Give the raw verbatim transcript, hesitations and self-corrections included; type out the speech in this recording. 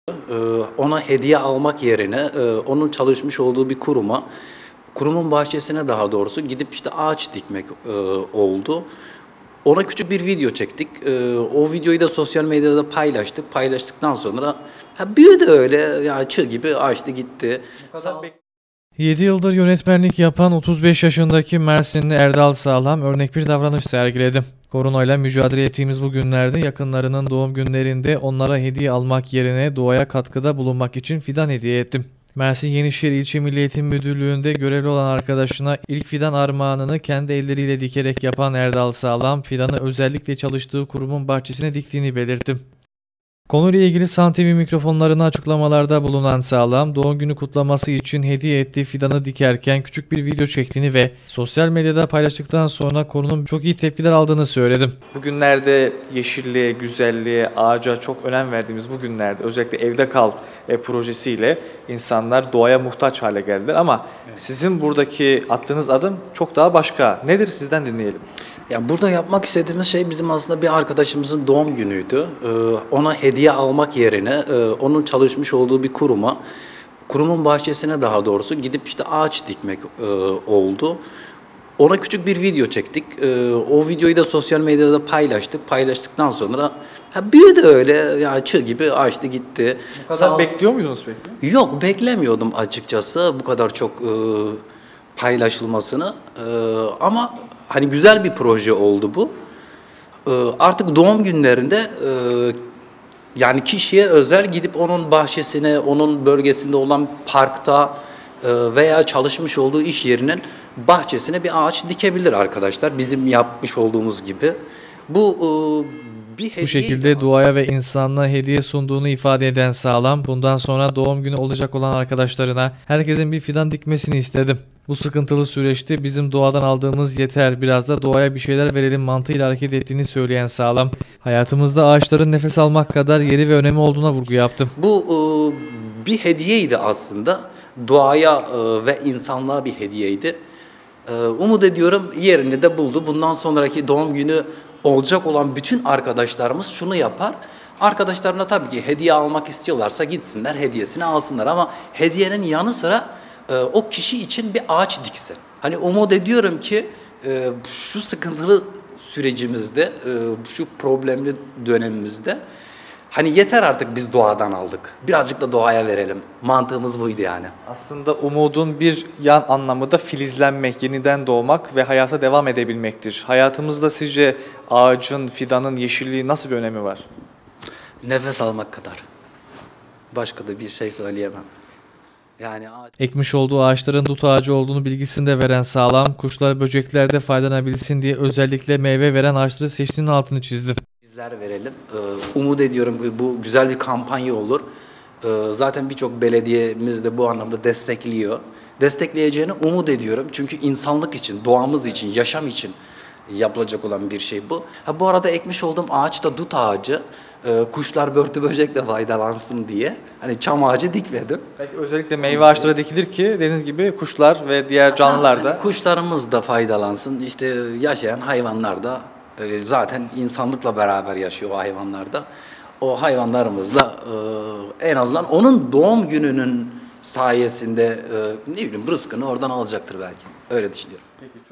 Ee, Ona hediye almak yerine e, onun çalışmış olduğu bir kuruma, kurumun bahçesine daha doğrusu gidip işte ağaç dikmek e, oldu. Ona küçük bir video çektik. E, o videoyu da sosyal medyada paylaştık. Paylaştıktan sonra ha, büyüdü öyle yani çığ gibi açtı gitti. yedi yıldır yönetmenlik yapan otuz beş yaşındaki Mersinli Erdal Sağlam örnek bir davranış sergiledi. Koronayla mücadele ettiğimiz bu günlerde yakınlarının doğum günlerinde onlara hediye almak yerine doğaya katkıda bulunmak için fidan hediye ettim. Mersin Yenişehir İlçe Milli Eğitim Müdürlüğü'nde görevli olan arkadaşına ilk fidan armağanını kendi elleriyle dikerek yapan Erdal Sağlam, fidanı özellikle çalıştığı kurumun bahçesine diktiğini belirtti. Konuyla ilgili San T V mikrofonlarına açıklamalarda bulunan Sağlam, doğum günü kutlaması için hediye ettiği fidanı dikerken küçük bir video çektiğini ve sosyal medyada paylaştıktan sonra konunun çok iyi tepkiler aldığını söyledi. Bugünlerde yeşilliğe, güzelliğe, ağaca çok önem verdiğimiz bu günlerde özellikle evde kal e, projesiyle insanlar doğaya muhtaç hale geldiler ama evet, sizin buradaki attığınız adım çok daha başka. Nedir? Sizden dinleyelim. Ya burada yapmak istediğimiz şey bizim aslında bir arkadaşımızın doğum günüydü. Ee, ona hediye almak yerine e, onun çalışmış olduğu bir kuruma, kurumun bahçesine daha doğrusu gidip işte ağaç dikmek e, oldu. Ona küçük bir video çektik. E, o videoyu da sosyal medyada paylaştık. Paylaştıktan sonra ha, büyüdü öyle yani çığ gibi açtı gitti. Bu kadar bekliyor muydunuz peki? Yok, beklemiyordum açıkçası bu kadar çok e, paylaşılmasını e, ama hani güzel bir proje oldu bu. E, artık doğum günlerinde e, yani kişiye özel gidip onun bahçesine, onun bölgesinde olan parkta e, veya çalışmış olduğu iş yerinin bahçesine bir ağaç dikebilir arkadaşlar. Bizim yapmış olduğumuz gibi. Bu e, Bu şekilde doğaya ve insanlığa hediye sunduğunu ifade eden Sağlam, bundan sonra doğum günü olacak olan arkadaşlarına herkesin bir fidan dikmesini istedim. Bu sıkıntılı süreçte bizim doğadan aldığımız yeter, biraz da doğaya bir şeyler verelim mantığıyla hareket ettiğini söyleyen Sağlam, hayatımızda ağaçların nefes almak kadar yeri ve önemi olduğuna vurgu yaptı. Bu e, bir hediyeydi aslında. Doğaya e, ve insanlığa bir hediyeydi. E, umut ediyorum yerini de buldu. Bundan sonraki doğum günü olacak olan bütün arkadaşlarımız şunu yapar. Arkadaşlarına tabii ki hediye almak istiyorlarsa gitsinler hediyesini alsınlar ama hediyenin yanı sıra e, o kişi için bir ağaç diksin. Hani umut ediyorum ki e, şu sıkıntılı sürecimizde, e, şu problemli dönemimizde hani yeter artık biz doğadan aldık. Birazcık da doğaya verelim. Mantığımız buydu yani. Aslında umudun bir yan anlamı da filizlenmek, yeniden doğmak ve hayata devam edebilmektir. Hayatımızda sizce ağacın, fidanın, yeşilliği nasıl bir önemi var? Nefes almak kadar. Başka da bir şey söyleyemem. Yani ağaç... Ekmiş olduğu ağaçların dut ağacı olduğunu bilgisini de veren Sağlam, kuşlar, böcekler de faydalanabilsin diye özellikle meyve veren ağaçları seçtiğinin altını çizdi. Bizler verelim. Ee, umut ediyorum ki bu güzel bir kampanya olur. Ee, zaten birçok belediyemiz de bu anlamda destekliyor. Destekleyeceğini umut ediyorum. Çünkü insanlık için, doğamız için, yaşam için yapılacak olan bir şey bu. Ha, bu arada ekmiş olduğum ağaç da dut ağacı. Ee, kuşlar, börtü, böcek de faydalansın diye. Hani çam ağacı dikmedim. Peki özellikle meyve ağaçları dikilir ki dediğiniz gibi kuşlar ve diğer canlılar da... Yani kuşlarımız da faydalansın. İşte yaşayan hayvanlar da zaten insanlıkla beraber yaşıyor o hayvanlarda. O hayvanlarımızla en azından onun doğum gününün sayesinde ne bileyim rızkını oradan alacaktır belki. Öyle düşünüyorum. Peki.